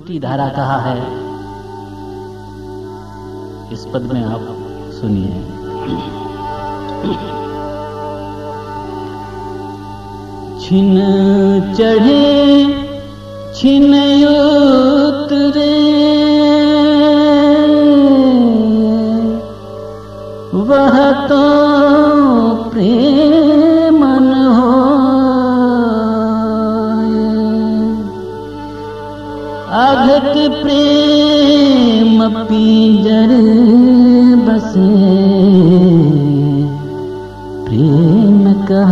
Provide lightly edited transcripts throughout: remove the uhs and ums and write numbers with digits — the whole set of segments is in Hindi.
उल्टी धारा कहा है। इस पद में आप सुनिए। छिन चढ़े छिन उतरे वह तो प्रेमन हो, अघट प्रेम पिंजर बसे, प्रेम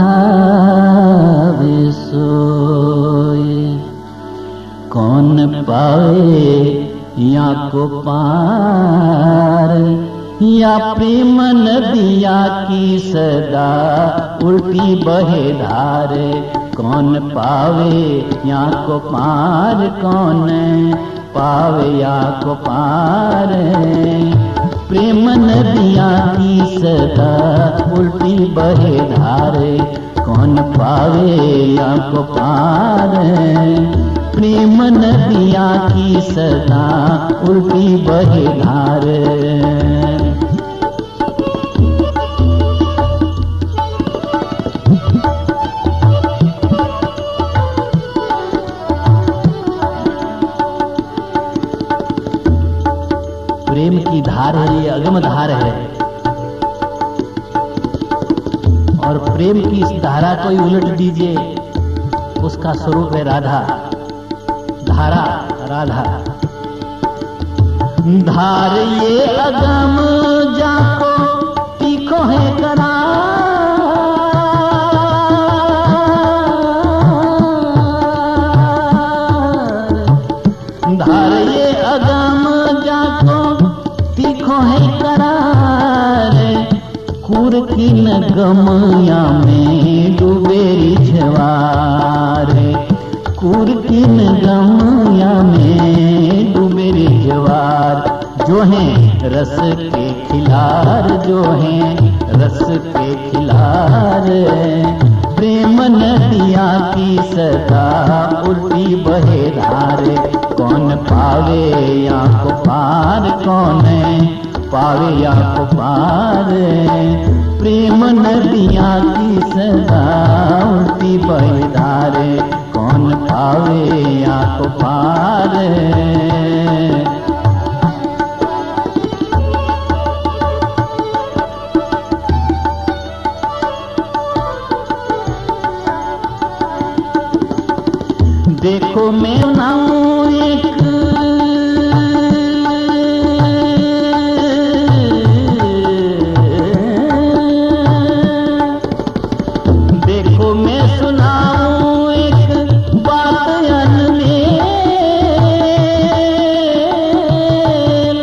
कहावे सोए। कौन पावे या को पार, या प्रेम नदिया की सदा उल्टी बहे धार। कौन पावे या को पार, कौन पावे या को पार। प्रेम नदिया की सदा उल्टी बहे धार। कौन पावे या को पार। प्रेम नदिया की सदा उल्टी बहे धार। प्रेम की धार है, ये अगम धार है। और प्रेम की इस धारा को ही उलट दीजिए, उसका स्वरूप है राधा। धारा राधा। धार ये अगम जाको तीखो है करार। धार ये अगम जाको तीखो है करार। कुर की न गमया में डूबे रिझवार। कुर की न गमया में डूबे रिझवार। जो हैं रस के खिलार, जो हैं रस के खिलार। प्रेम नदिया की सदा उल्टी बहे धार। कौन पावे या को पार, कौन पावे या को पार। प्रेम नदिया की सदा उल्टी बहे धार। कौन पावे या को पार। देखो मैं नाऊं एक देखो मैं सुनाऊं एक बात अनमेल।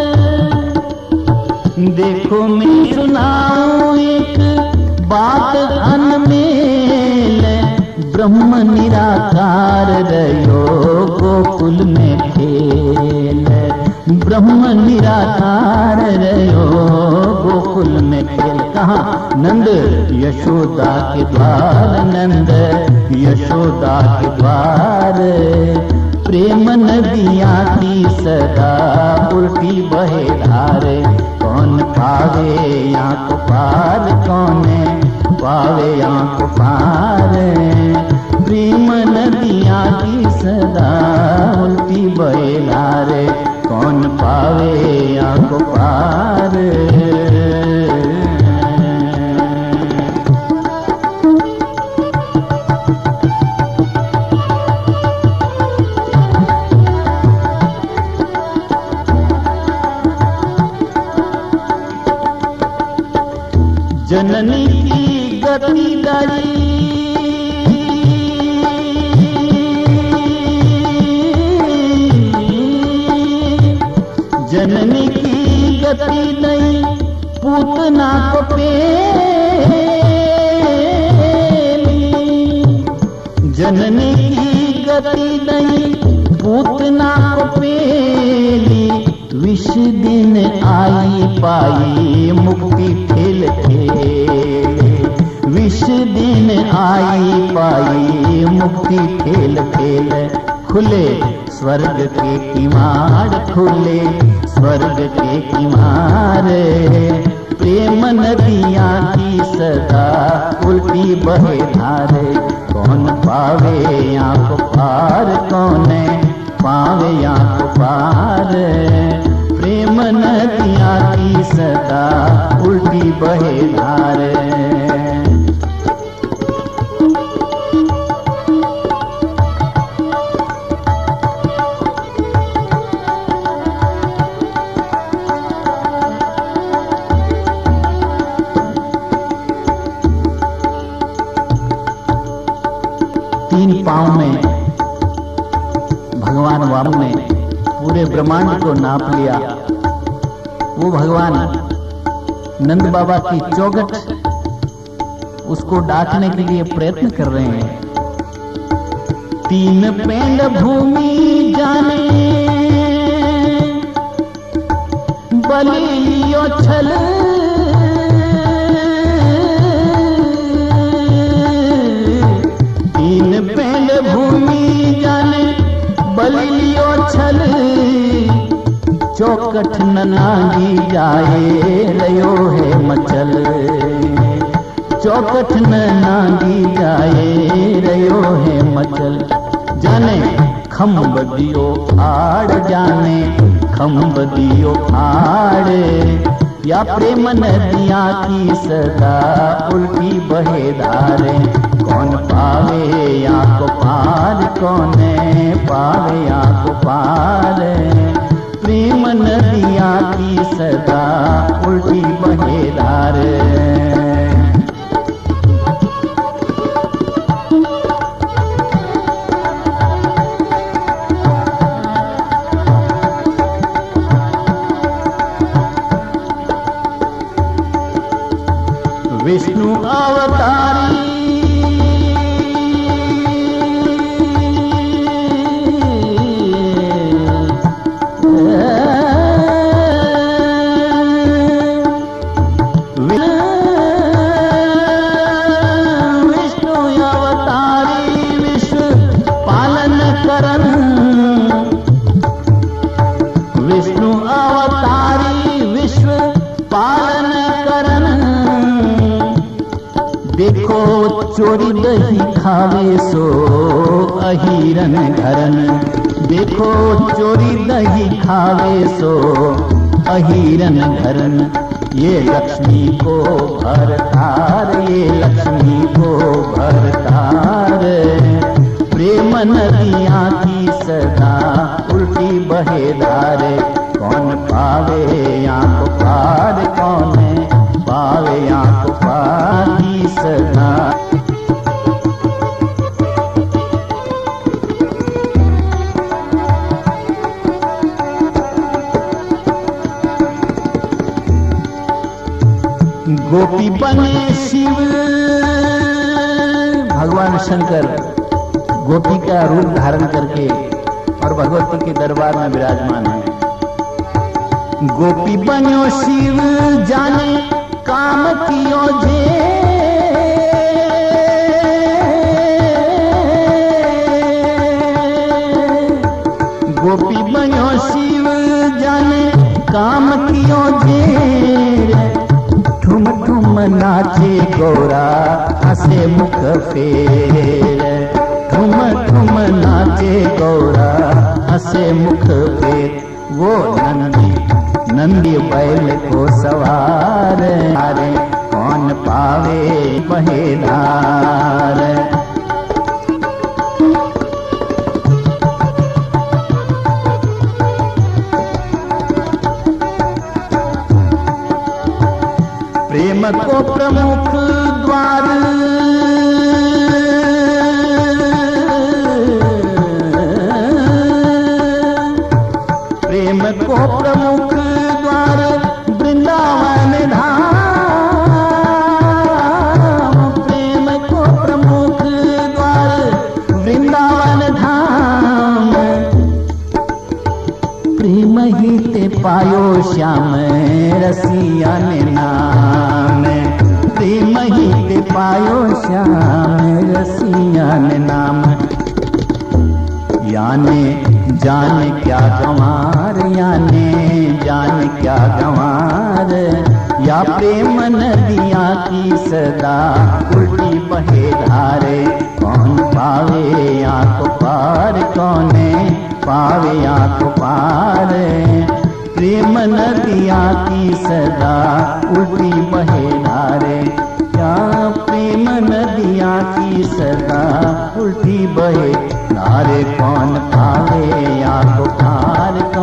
देखो मैं सुनाऊं एक बात अनमेल। ब्रह्म निराकार रहो गोकुल में खेल। ब्रह्म निराकार रहो गोकुल में खेल। कहाँ नंद यशोदा के द्वार, नंद यशोदा के द्वार। प्रेम नदिया की सदा उल्टी बहे धार। कौन पावे या को पार, कौन पावे या को पार। प्रेम नदिया की सदा उल्टी बहे धार। कौन पावे या को पार। जननी की गति दरी, जननी की गति नहीं पूतना को पेली। जननी की गति नहीं पूतना को पेली। विष दिन आई पाई मुक्ति ठेल ठेले। विष दिन आई पाई मुक्ति ठेल ठेल। खुले स्वर्ग के किवाड़, खुले स्वर्ग के किवाड़। प्रेम नदियाँ की सदा उल्टी बहे धारे, कौन पावे आँख पार, कौन पावे आँख पार। प्रेम नदियाँ की सदा उल्टी बहे धारे। तीन पांव में भगवान वामन ने पूरे ब्रह्मांड को नाप लिया। वो भगवान नंद बाबा की चौखट उसको डांटने के लिए प्रयत्न कर रहे हैं। तीन पेंड भूमि जाने बलि लियो छल, तीन पेंड भूमि जाने बलि लियो छल। चौकठ न नांगी जाए रयो है मचल, चौकठ न नांगी जाए रयो है मचल। जाने खम्ब दियो आड़, जाने खम्ब दियो आड़। या प्रेम नदियाँ की सदा उल्टी बहे धारे, कौन पावे आँख पार, कौन पावे आँख पार। प्रेम नदियाँ की सदा उल्टी बहे धारे। विष्णु अवतारी चोरी दही खावे सो अहिरन घरन। देखो चोरी दही खावे सो अहिरन घरन। ये लक्ष्मी को भरतार, ये लक्ष्मी को भरतार। प्रेम नदियाँ की सदा उल्टी बहे धारे, कौन पावे आँख पार, कौन पावे आँख पार की सदा। गोपी बने शिव, भगवान शंकर गोपी का रूप धारण करके और भगवती के दरबार में विराजमान है। गोपी बनो शिव जाने काम कियो जे, गोपी बनो शिव जाने काम कियो जे। ठुम ठुम नाचे गौरा हंसे मुख फेर, ठुम ठुम नाचे गौरा हंसे मुख फेर। वो नंदी बैल को सवार, अरे कौन पावे बहे धार। प्रेम को प्रमुख द्वार, प्रेम को प्रमुख द्वार वृंदावन धाम। प्रेम को प्रमुख द्वार वृंदावन धाम। प्रेम ही ते पायो श्याम रसिया ने नाम, प्रेम ही ते पायो श्याम रसिया ने नाम। याने जाने क्या गंवार, याने जाने क्या गंवार। या प्रेम नदिया की सदा उल्टी बहे धारे, कौन पावे आँख पार, कौने पावे आँख पार। प्रेम नदिया की सदा उल्टी बहे धारे, क्या प्रेम नदिया की सदा उल्टी बहे धारे। कौन पावे आँख पार,